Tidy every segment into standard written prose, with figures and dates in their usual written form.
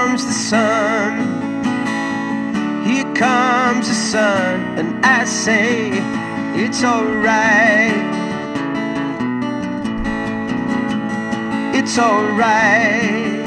comes the sun, here comes the sun, and I say it's alright, it's alright.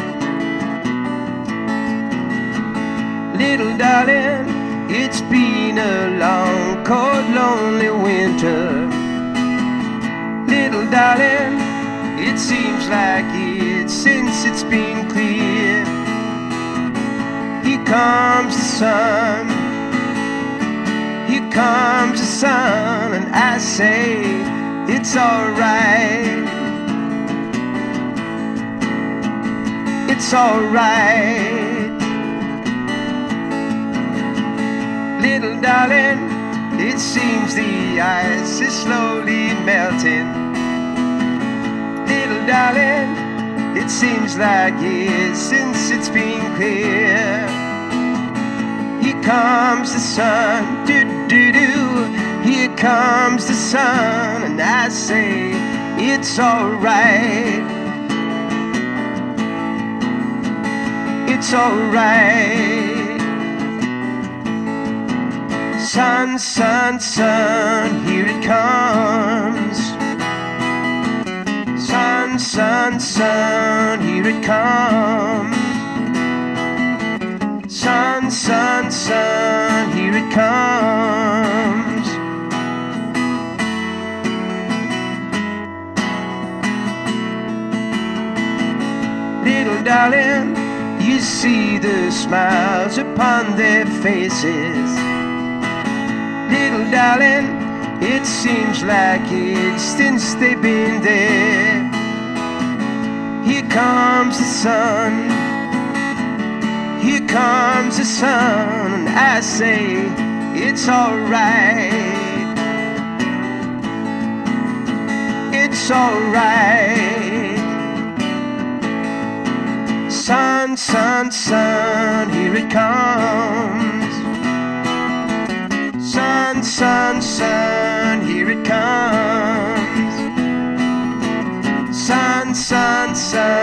Little darling, it's been a long, cold, lonely winter. Little darling, it seems like it's since it's been clear. Here comes the sun, here comes the sun, and I say it's alright, it's alright. Little darling, it seems the ice is slowly melting. Little darling, it seems like years since it's been clear. Here comes the sun, do-do-do. Here comes the sun, and I say it's alright, it's alright. Sun, sun, sun, here it comes. Sun, sun, sun, here it comes. Sun, sun, sun, here it comes. Little darling, you see the smiles upon their faces. Little darling, it seems like it's since they've been there. Here comes the sun, here comes the sun, and I say it's alright, it's alright. Sun, sun, sun, here it comes. Sun, sun, sun, here it comes. Sun, sun, sun.